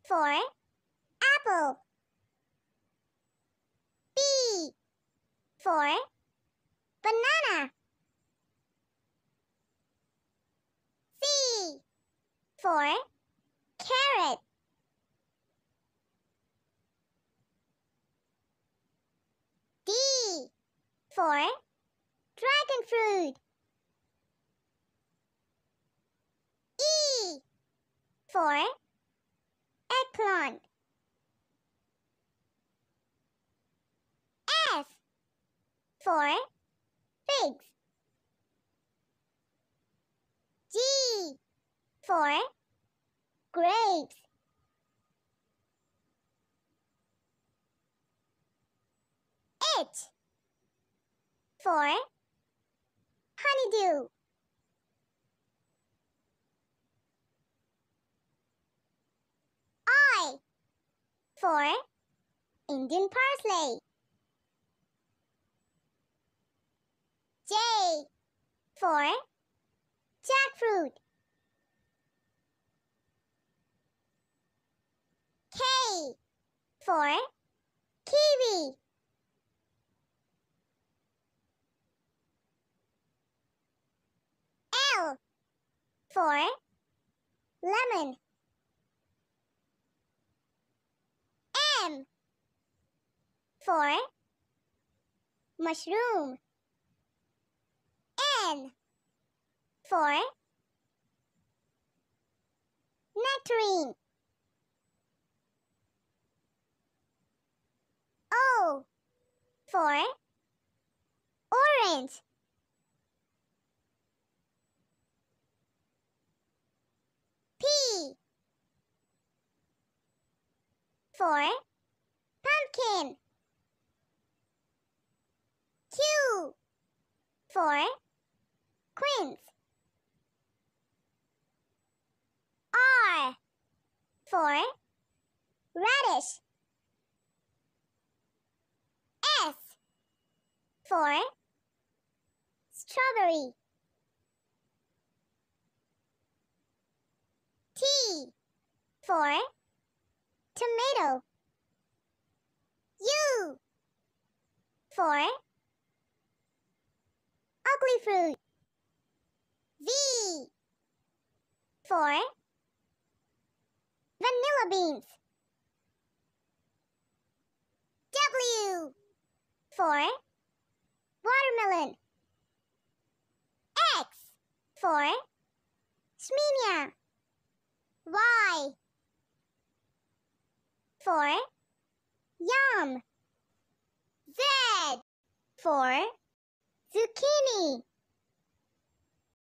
for apple. B for banana. C for carrot. D for dragon fruit. E for eggplant. F for figs. G for grapes. H for honeydew. I for Indian parsley. J for jackfruit. K for kiwi. L for lemon. M for mushroom. N for nectarine. O for orange. P for pumpkin. Q for quince. R for radish. S for strawberry. T for tomato. U for ugly fruit. V for vanilla beans. W for watermelon. X for shmenia. Y for yum. Z for zucchini.